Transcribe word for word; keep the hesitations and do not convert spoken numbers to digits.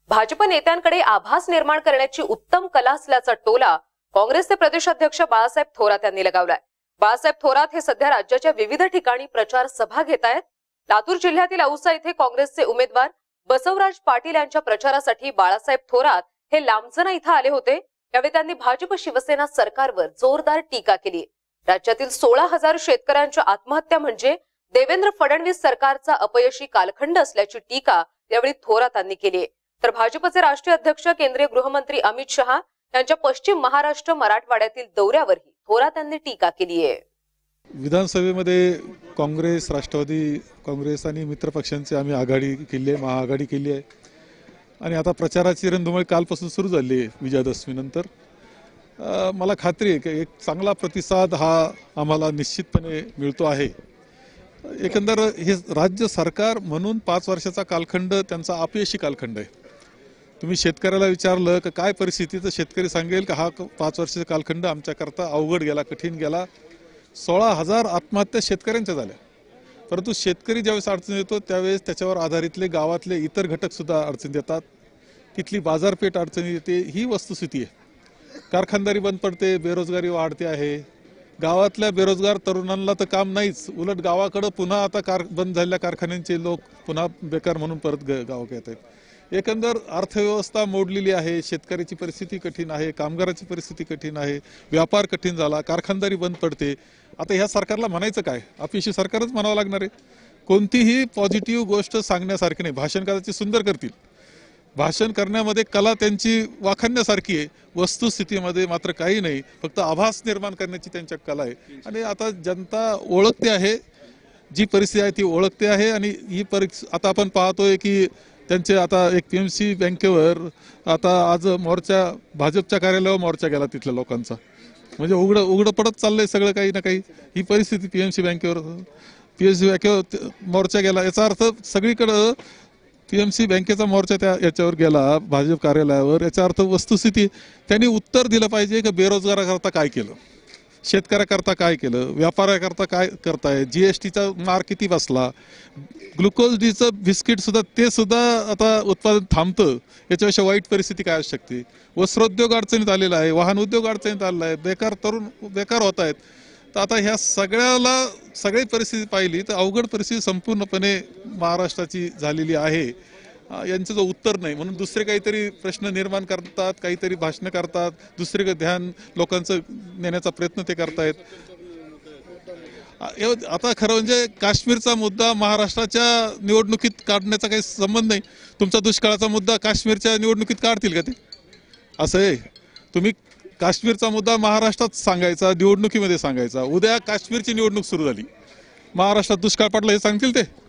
भाजप नेत्यांकडे आभास निर्माण करण्याची उत्तम कला असल्याचा टोला काँग्रेसचे प्रदेशाध्यक्ष बाळासाहेब थोरात यांनी लगावलाय। बाळासाहेब थोरात हे सध्या राज्याच्या विविध ठिकाणी प्रचार सभा घेत आहेत। लातूर जिल्ह्यातील औसा येथे काँग्रेसचे उमेदवार बसवराज पाटील यांच्या प्रचारासाठी बाळासाहेब थोरात हे लांबजना इथं आले होते। यावेळी त्यांनी भाजप शिवसेना सरकारवर जोरदार टीका केली। राज्यातील सोळा हजार शेतकऱ्यांच्या आत्महत्या म्हणजे देवेंद्र फडणवीस सरकारचा अपयशी कालखंड असल्याची टीका यावेळी थोरातांनी केली। तर भाजपचे राष्ट्रीय अध्यक्ष केंद्रीय गृहमंत्री अमित शहा यांच्या पश्चिम महाराष्ट्र मराठवाड्यातील दौऱ्यावरही थोरातांनी टीका केली आहे। विधानसभेमध्ये काँग्रेस, राष्ट्रवादी काँग्रेस आणि मित्र पक्षांची आम्ही आघाडी केली आहे, महाआघाडी केली आहे आणि आता प्रचाराची रणधुमाळी कालपासून सुरू झाली आहे। विजयादशमीनंतर मला खात्री आहे की एक चांगला प्रतिसाद हा आम्हाला निश्चितपणे मिळतो आहे। एकंदर हे राज्य सरकार म्हणून पाच वर्षाचा कालखंड त्यांचा अपयशी कालखंड आहे। तुम्ही शेतकऱ्याला विचारलं की काय परिस्थिती, तर शेतकरी सांगेल की हा पाच वर्षाचा कालखंड आमच्याकरता अवघड गेला, कठीण गेला। सोळा हजार आत्महत्या शेतकऱ्यांच्या झाल्या, परंतु शेतकरी ज्यावेळेस अडचण येतो त्यावेळेस त्याच्यावर आधारितले गावातले इतर घटक सुद्धा अडचण येतात। तिथली बाजारपेठ अडचणी येते, ही वस्तुस्थिती आहे। कारखानदारी बंद पडते, बेरोजगारी वाढते आहे। गावातल्या बेरोजगार तरुणांना तर काम नाहीच, उलट गावाकडे पुन्हा आता कार बंद झालेल्या कारखान्यांचे लोक पुन्हा बेकार म्हणून परत गावात येत आहेत। एकंदर अर्थव्यवस्था मोडलेली आहे, शेतकऱ्याची परिस्थिती कठीण आहे, कामगाराची परिस्थिती कठीण आहे, व्यापार कठीण झाला, कारखानदारी बंद पडते। आता ह्या सरकारला म्हणायचं काय? अपयशी सरकारच म्हणावं लागणार आहे। कोणतीही पॉझिटिव्ह गोष्ट सांगण्यासारखी नाही। भाषण कदाचित सुंदर करतील, भाषण करण्यामध्ये कला त्यांची वाखाणण्यासारखी आहे, वस्तुस्थितीमध्ये मात्र काही नाही, फक्त आभास निर्माण करण्याची त्यांच्या कला आहे। आणि आता जनता ओळखते आहे, जी परिस्थिती आहे ती ओळखते आहे। आणि ही परिस्थिती आता आपण पाहतोय की त्यांचे आता एक पीएमसी बँकेवर आता आज मोर्चा, भाजपच्या कार्यालयावर मोर्चा गेला तिथल्या लोकांचा, म्हणजे उघडं उघडं पडत चाललंय सगळं काही ना काही। ही परिस्थिती पीएमसी बँकेवर पीएमसी बँकेवर मोर्चा गेला, याचा अर्थ सगळीकडं पीएमसी बँकेचा मोर्चा त्या याच्यावर गेला, भाजप कार्यालयावर। याचा अर्थ वस्तुस्थिती त्यांनी उत्तर दिलं पाहिजे की बेरोजगाराकरता काय केलं, शेतकऱ्याकरता काय केलं, व्यापाऱ्याकरता काय करताय, जीएसटीचा मार किती बसला, ग्लुकोज डीचं बिस्किट सुद्धा ते सुद्धा आता उत्पादन थांबतं, याच्यापेक्षा वाईट परिस्थिती काय असू शकते। वस्त्रोद्योग अडचणीत आलेला आहे, वाहन उद्योग अडचणीत आलेला आहे, बेकार तरुण बेकार होत आहेत। तर आता ह्या सगळ्याला सगळी परिस्थिती पाहिली तर अवघड परिस्थिती संपूर्णपणे महाराष्ट्राची झालेली आहे। यांचं जो उत्तर नाही, म्हणून दुसरे काहीतरी प्रश्न निर्माण करतात, काहीतरी भाषणं करतात, दुसरीकडे ध्यान लोकांचं नेण्याचा प्रयत्न ते करतायत। आता खरं म्हणजे काश्मीरचा मुद्दा महाराष्ट्राच्या निवडणुकीत काढण्याचा काही संबंध नाही। तुमचा दुष्काळाचा मुद्दा काश्मीरच्या निवडणुकीत काढतील का ते? असं आहे, तुम्ही काश्मीरचा मुद्दा महाराष्ट्रात सांगायचा, निवडणुकीमध्ये सांगायचा। उद्या काश्मीरची निवडणूक सुरू झाली, महाराष्ट्रात दुष्काळ पडला हे सांगतील ते?